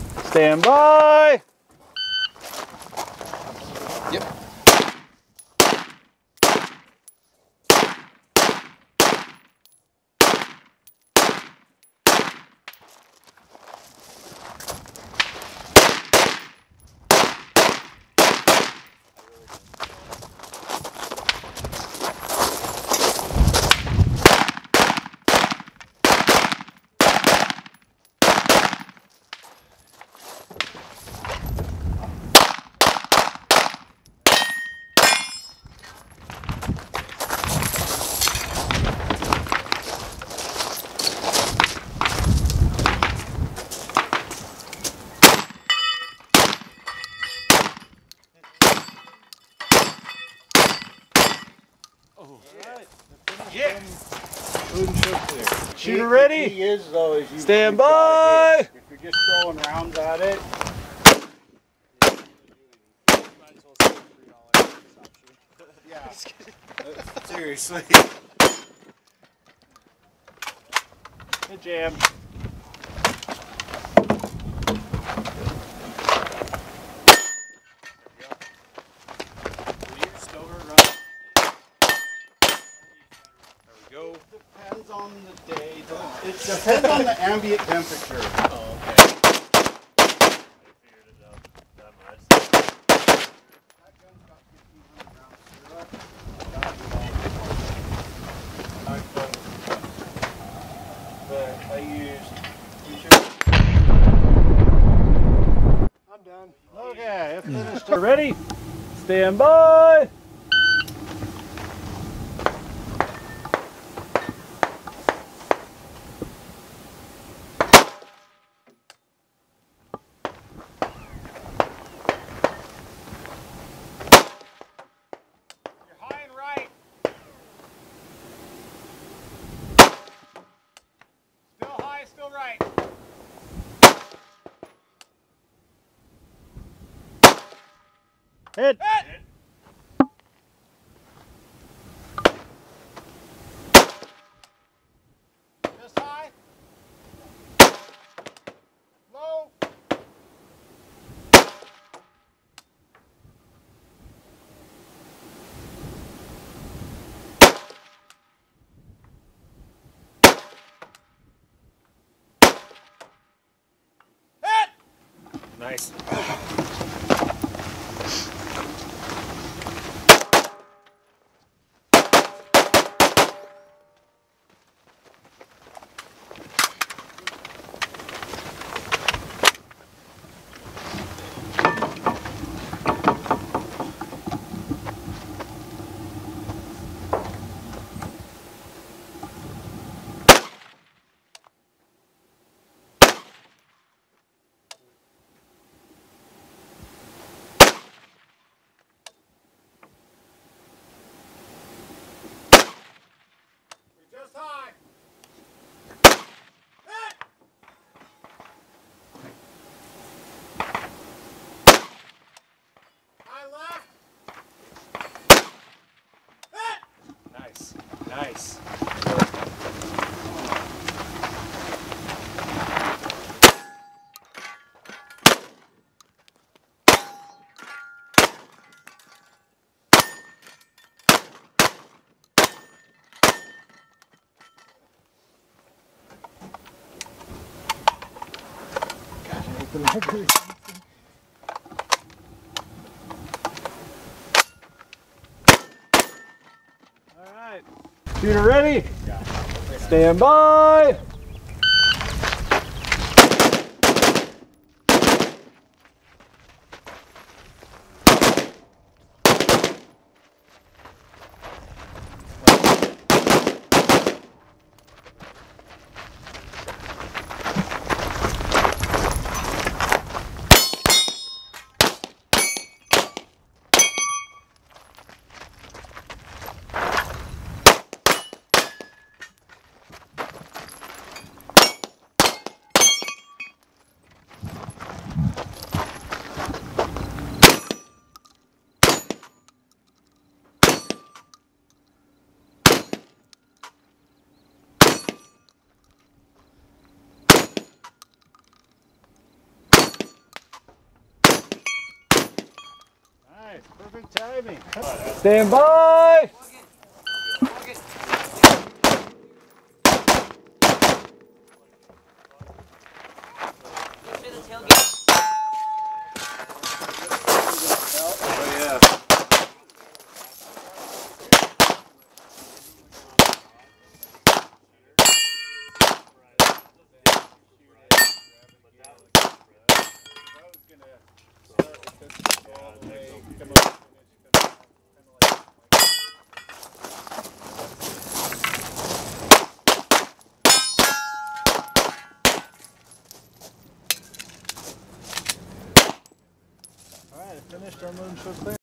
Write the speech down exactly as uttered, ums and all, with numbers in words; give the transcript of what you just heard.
Stand by. Yep. Yeah. Shooter ready? The key is, though, is you, Stand you've gotta by. hit. If you're just throwing rounds at it, yeah. Seriously. Good jam. Go. Depends on the day. It depends on the ambient temperature. Oh, okay. I figured it out that much. That gun's got fifteen hundred rounds. But I used. I'm done. Okay, I finished. Ready? Stand by. Still right. Hit. Hit. Just high. Low. Nice. Just high. Hit. High left. Hit. Nice. Nice. All right. Shooter ready? Stand by. Perfect timing. Stand by! Oh yeah. Alright, finished. I'm moving to a clear.